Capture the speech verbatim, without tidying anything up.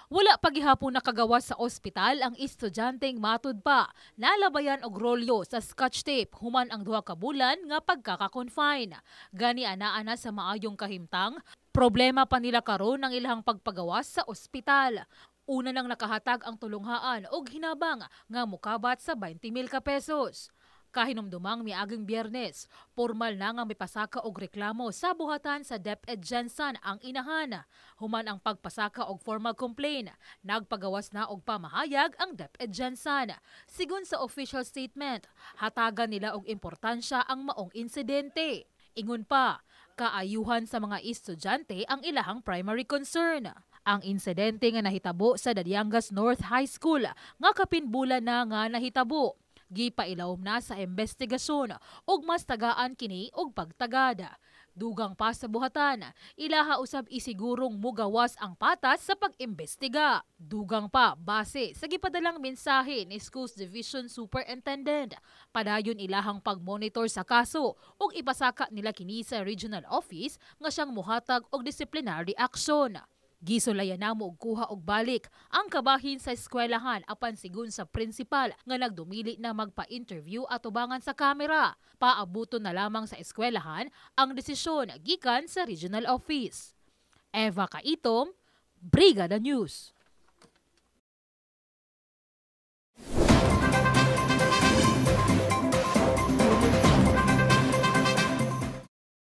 Wala pagihapon nakagawas sa ospital ang estudyanteng matud pa. Nalabayan og rolyo sa scotch tape human ang duha ka bulan nga pagkaka-confine. Gani ana-ana sa maayong kahimtang, problema pa nila karon ang ilahang pagpagawas sa ospital. Una nang nakahatag ang tulunghaan og hinabang nga mukabat sa twenty mil ka pesos. Kahinumdumang miaging Biyernes, formal na nga mipasaka og reklamo sa buhatan sa DepEd Gensan ang inahan. Human ang pagpasaka og formal complaint, nagpagawas na og pamahayag ang DepEd Gensan. Sigun sa official statement, hatagan nila og importansya ang maong insidente. Ingon pa, kaayuhan sa mga estudyante ang ilahang primary concern. Ang insidente nga nahitabo sa Daliangas North High School nga kapinbulan na nga nahitabo. Gipailawom na sa investigasyon ug mas tagaan kini og pagtagada. Dugang pa sa buhatan, ilaha usab isigurong mugawas ang patas sa pag-imbestiga. Dugang pa base sa gipadalang mensahe ni Schools Division Superintendent, padayon ilahang pagmonitor sa kaso ug ipasaka nila kini sa regional office nga siyang muhatag og disciplinary action. Gisulayan namo og kuha og balik ang kabahin sa eskwelahan apan sigun sa principal nga nagdumili na magpa-interview at ubangan sa kamera. Paabuton na lamang sa eskwelahan ang desisyon gikan sa regional office. Eva Kaitom, Brigada News.